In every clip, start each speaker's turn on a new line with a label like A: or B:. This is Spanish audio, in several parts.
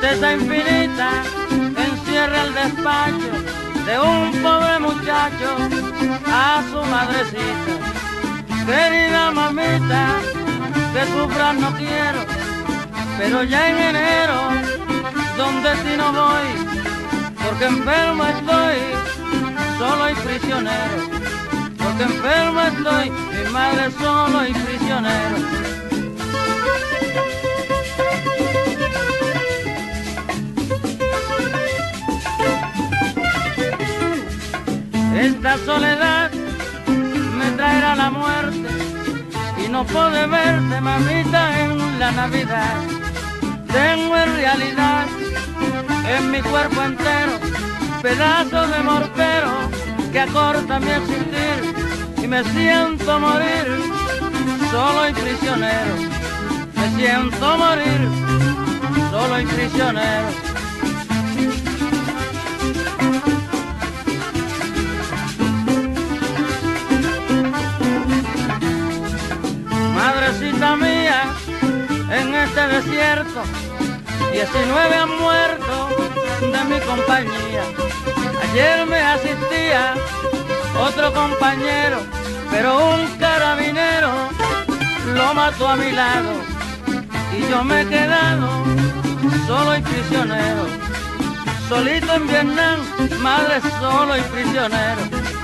A: tristeza infinita encierra el despacho de un pobre muchacho a su madrecita. Querida mamita, que sufras no quiero, pero ya en enero donde ti no voy, porque enfermo estoy, solo y prisionero, porque enfermo estoy, mi madre solo y prisionero. Esta soledad me traerá la muerte y no puedo verte, mamita, en la Navidad. Tengo en realidad en mi cuerpo entero pedazos de mortero que acortan mi existir y me siento morir solo y prisionero. Me siento morir solo y prisionero. Madrecita mía, en este desierto 19 han muerto de mi compañía. Ayer me asistía otro compañero, pero un carabinero lo mató a mi lado y yo me he quedado solo y prisionero. Solito en Vietnam, madre, solo y prisionero.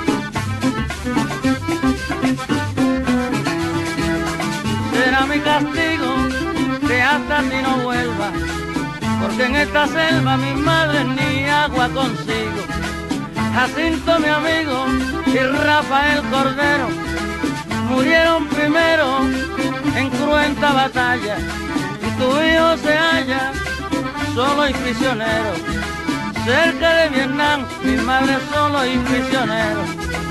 A: Será mi castigo que hasta ti no vuelva, porque en esta selva mi madre ni agua consigo. Jacinto mi amigo y Rafael Cordero murieron primero en cruenta batalla, y tu hijo se halla solo y prisionero. Cerca de Vietnam mi madre solo y prisionero.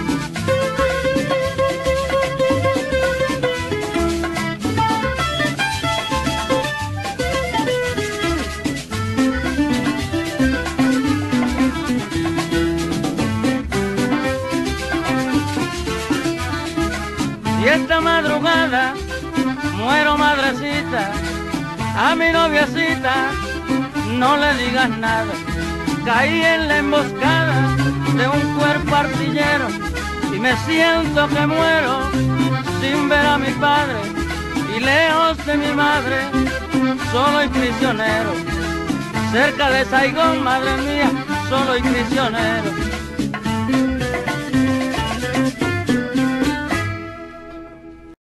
A: Y esta madrugada muero, madrecita, a mi noviecita no le digas nada. Caí en la emboscada de un cuerpo artillero y me siento que muero sin ver a mi padre y lejos de mi madre, solo y prisionero. Cerca de Saigón, madre mía, solo y prisionero.